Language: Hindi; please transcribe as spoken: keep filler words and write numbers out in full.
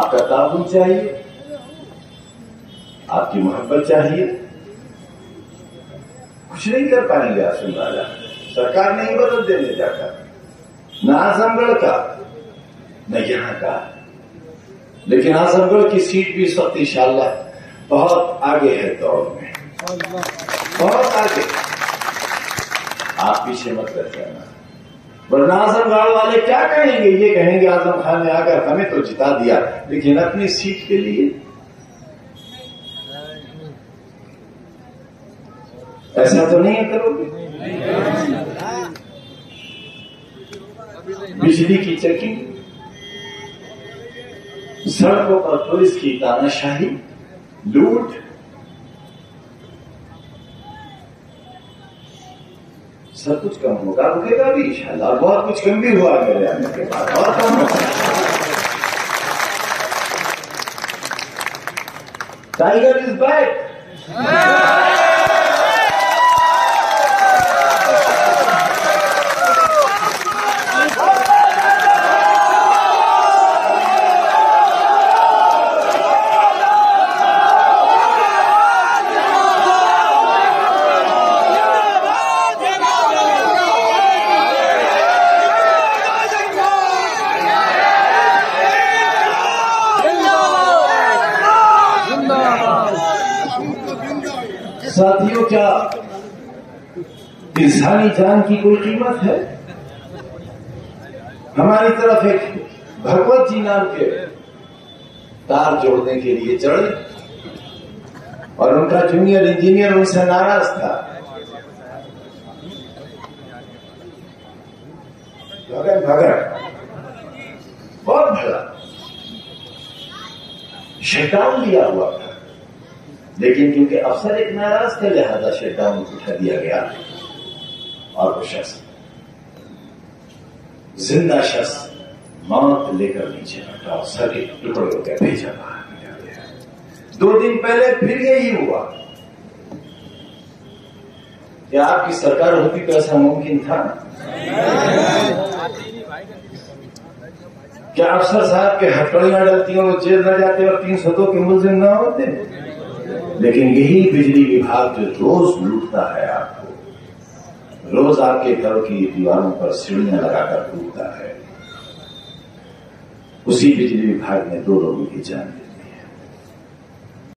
आपका ताउन चाहिए, आपकी मोहब्बत चाहिए। कुछ नहीं कर पाएंगे आसिम राजा, सरकार नहीं बदल देने जाता, न आजमगढ़ का न यहां का। लेकिन आजमगढ़ की सीट भी इस वक्त इंशाअल्लाह बहुत आगे है दौड़ में, बहुत आगे। आप पीछे मत कर जाना, वरना आजमगढ़ वाले क्या कहेंगे? ये कहेंगे आजम खान ने आकर हमें तो जिता दिया, लेकिन अपनी सीट के लिए ऐसा तो नहीं करोगे। बिजली की चेकिंग, सड़कों पर पुलिस की तानाशाही, लूट, सब कुछ कम होगा, रुकेगा भी इंशाअल्लाह। बहुत कुछ कम भी हुआ मेरे आने के बाद, और कम होगा। Tiger is back. साथियों, क्या इंसानी जान की कोई कीमत है? हमारी तरफ एक भगवत जी नाम के तार जोड़ने के लिए चढ़े और उनका जूनियर इंजीनियर उनसे नाराज था। भगन भगन बहुत भला शटडाउन दिया हुआ था, लेकिन क्योंकि अफसर एक नाराज थे लिहाजा शटडाउन उठा दिया गया और वो शख्स, जिंदा शख्स, मौत लेकर नीचे बैठा और सर के टुकड़े होकर भेजा बाहर निकल गया। दो दिन पहले फिर यही हुआ। क्या आपकी सरकार होती तो ऐसा मुमकिन था? क्या अफसर साहब के हथकड़ियां डलती और वो जेल न जाते और तीन सौ दो के मुलजिम न होते? लेकिन यही बिजली विभाग जो रोज लूटता है आपको, रोज आपके घरों की दीवारों पर सीढ़ियां लगाकर लूटता है, उसी बिजली विभाग ने दो लोगों की जान ली।